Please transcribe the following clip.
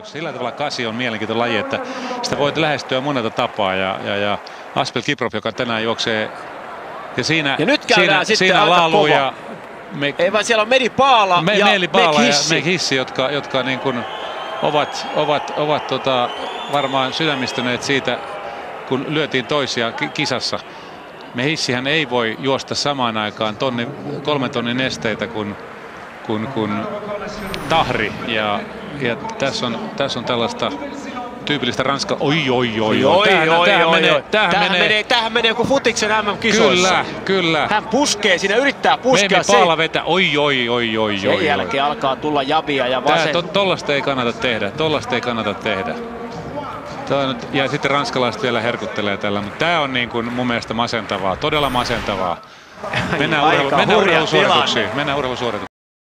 Sillä tavalla kasi on mielenkiintoinen laji, että sitä voit lähestyä monelta tapaa ja Aspel Kiprop, joka tänään juoksee ja siinä Laalu ja ei vaan siellä on Medi Paala ja Mekhissi, jotka niin kuin ovat varmaan sydämistyneet siitä, kun lyötiin toisia kisassa. Mehissihän ei voi juosta samaan aikaan 3 tonnin nesteitä kuin Tahri ja tässä on tällaista tyypillistä Ranska. Tämähän menee kuin futiksen MM-kisoissa. Kyllä. Hän puskee siinä, yrittää puskea. Paala vetää. Sen jälkeen alkaa tulla jabia ja vasen. Tollasta ei kannata tehdä. Ja sitten ranskalaiset vielä herkuttelee tällä, mutta tämä on niin kuin mun mielestä masentavaa, todella masentavaa. Mennään urheilusuorituksiin.